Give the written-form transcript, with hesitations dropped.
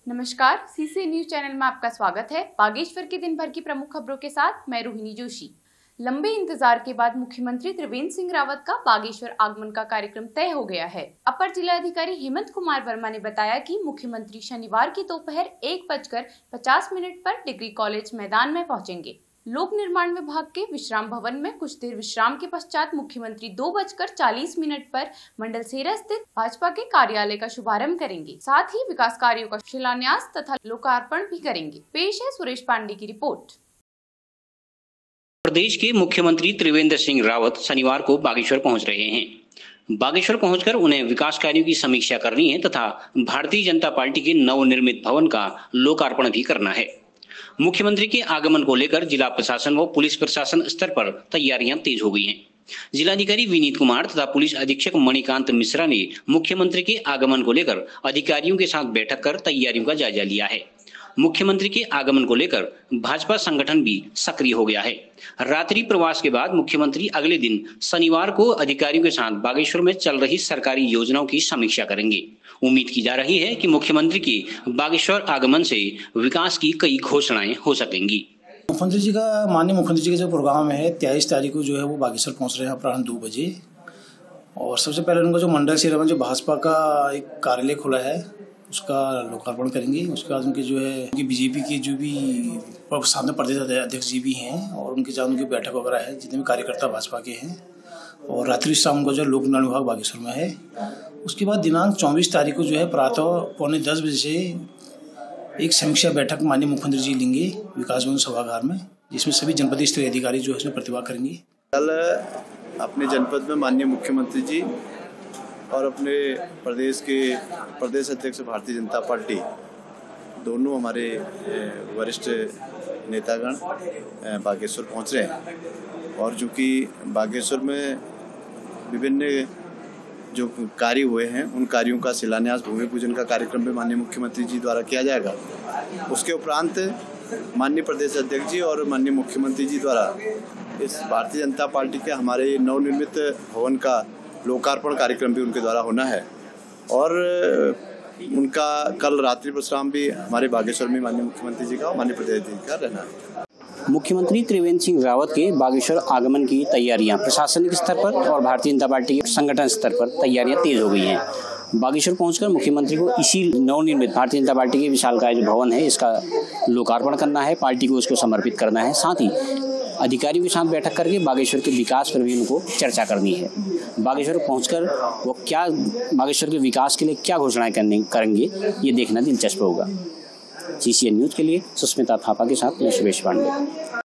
नमस्कार, CC news channel में आपका स्वागत है। बागेश्वर के दिन भर की प्रमुख खबरों के साथ मैं रोहिणी जोशी। लंबे इंतजार के बाद मुख्यमंत्री त्रिवेंद्र सिंह रावत का बागेश्वर आगमन का कार्यक्रम तय हो गया है। अपर जिलाधिकारी हेमंत कुमार वर्मा ने बताया कि मुख्यमंत्री शनिवार की दोपहर 1:50 पर डिग्री कॉलेज मैदान में पहुंचेंगे। लोक निर्माण विभाग के विश्राम भवन में कुछ देर विश्राम के पश्चात मुख्यमंत्री 2:40 पर मंडलसेरा स्थित भाजपा के कार्यालय का शुभारंभ करेंगे। साथ ही विकास कार्यों का शिलान्यास तथा लोकार्पण भी करेंगे। पेश है सुरेश पांडे की रिपोर्ट। प्रदेश के मुख्यमंत्री त्रिवेंद्र सिंह रावत शनिवार को बागेश्वर पहुंच रहे हैं। बागेश्वर पहुंचकर उन्हें विकास कार्यों की समीक्षा करनी है तथा भारतीय जनता पार्टी के नवनिर्मित भवन का लोकार्पण भी करना है। मुख्यमंत्री के आगमन को लेकर जिला प्रशासन व पुलिस प्रशासन स्तर पर तैयारियां तेज हो गई हैं। जिलाधिकारी विनीत कुमार तथा पुलिस अधीक्षक मणिकांत मिश्रा ने मुख्यमंत्री के आगमन को लेकर अधिकारियों के साथ बैठक कर तैयारियों का जायजा लिया है। मुख्यमंत्री के आगमन को लेकर भाजपा संगठन भी सक्रिय हो गया है। रात्रि प्रवास के बाद मुख्यमंत्री अगले दिन शनिवार को अधिकारियों के साथ बागेश्वर में चल रही सरकारी योजनाओं की समीक्षा करेंगे। उम्मीद की जा रही है कि मुख्यमंत्री के बागेश्वर आगमन से विकास की कई घोषणाएं हो सकेंगी। मुख्यमंत्री जी का माननीय मुख्यमंत्री जी का जो प्रोग्राम है 23 तारीख को जो है वो बागेश्वर पहुंच रहे हैं अपराह्न 2 बजे। और सबसे पहले उनका जो मंडल सेरा में जो भाजपा का एक कार्यालय खुला है उसका लोकार्पण करेंगे। उसके बाद उनके जो है उनकी बीजेपी के जो भी सामने प्रदेश अध्यक्ष जी भी हैं और उनके साथ उनकी बैठक वगैरह है जितने भी कार्यकर्ता भाजपा के हैं। और रात्रि शाम को जो लोक निर्माण विभाग बागेश्वर में है। उसके बाद दिनांक 24 तारीख को जो है प्रातः 9:45 बजे से एक समीक्षा बैठक माननीय मुख्यमंत्री जी लेंगे विकास भवन सभागार में, जिसमें सभी जनपद स्तरीय अधिकारी जो है इसमें प्रतिभाग करेंगे। कल अपने जनपद में माननीय मुख्यमंत्री जी और अपने प्रदेश के प्रदेश अध्यक्ष भारतीय जनता पार्टी दोनों हमारे वरिष्ठ नेतागण बागेश्वर पहुंच रहे हैं। और चूँकि बागेश्वर में विभिन्न जो कार्य हुए हैं उन कार्यों का शिलान्यास भूमि पूजन का कार्यक्रम भी माननीय मुख्यमंत्री जी द्वारा किया जाएगा। उसके उपरांत माननीय प्रदेश अध्यक्ष जी और माननीय मुख्यमंत्री जी द्वारा इस भारतीय जनता पार्टी के हमारे नवनिर्मित भवन का लोकार्पण कार्यक्रम भी उनके द्वारा होना है। और उनका कल रात्रि विश्राम भी हमारे बागेश्वर में माननीय मुख्यमंत्री जी का और माननीय प्रदेश जी का रहना है। मुख्यमंत्री त्रिवेंद्र सिंह रावत के बागेश्वर आगमन की तैयारियां प्रशासनिक स्तर पर और भारतीय जनता पार्टी के संगठन स्तर पर तैयारियां तेज हो गई हैं। बागेश्वर पहुंचकर मुख्यमंत्री को इसी नवनिर्मित भारतीय जनता पार्टी के विशालकाय जो भवन है इसका लोकार्पण करना है, पार्टी को उसको समर्पित करना है। साथ ही अधिकारियों के साथ बैठक करके बागेश्वर के विकास पर भी उनको चर्चा करनी है। बागेश्वर पहुंचकर वो क्या बागेश्वर के विकास के लिए क्या घोषणाएं करेंगे ये देखना दिलचस्प होगा। सीसीएन न्यूज के लिए सुष्मिता थापा के साथ मैं सुरेश पांडे।